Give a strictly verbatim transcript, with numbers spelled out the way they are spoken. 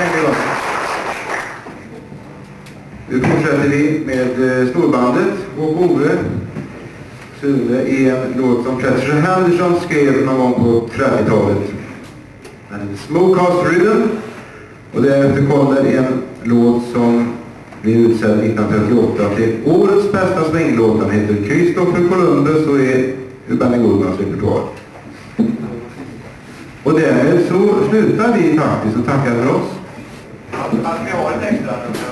Nu fortsätter vi med storbandet och Ove Sune i en låt som Fletcher Henderson skrev någon gång på trettiotalet. Den heter Smokehouse Rhythm, och därefter kommer en låt som blev utsedd nittonhundratrettioåtta till årets bästa swinglåt. Den heter Christopher Columbus och är ur Benny Goodmans repertoar. Och därmed så slutar vi faktiskt och tackar för oss. Att vi har ett extra nummer.